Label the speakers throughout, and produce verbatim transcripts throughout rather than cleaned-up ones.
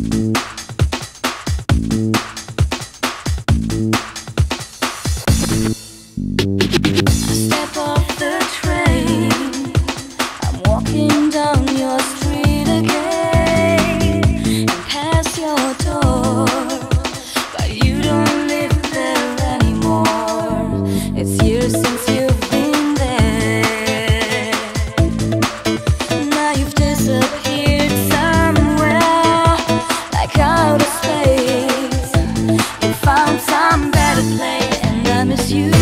Speaker 1: Step off the train, I'm walking down your street again and pass your door, but you don't live there anymore. It's years since you've been there. Now you've disappeared somewhere, like outer space. You found some better place, and I miss you.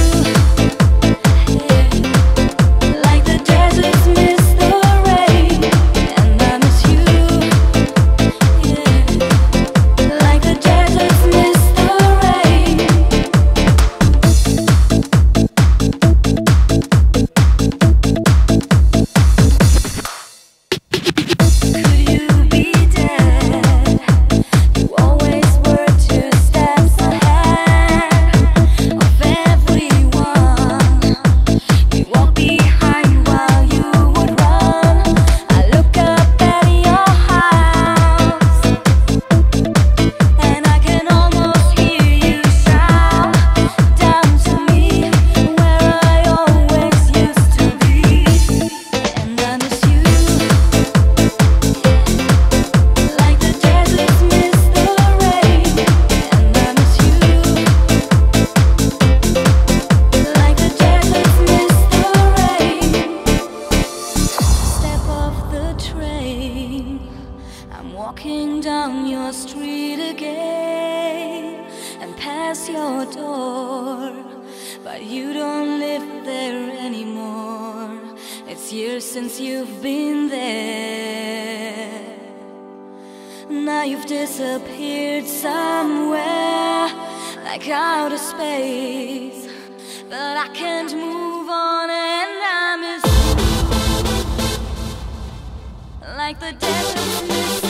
Speaker 1: I'm walking down your street again and pass your door, but you don't live there anymore. It's years since you've been there. Now you've disappeared somewhere, like outer space, but I can't move on, and I miss you, like the deserts miss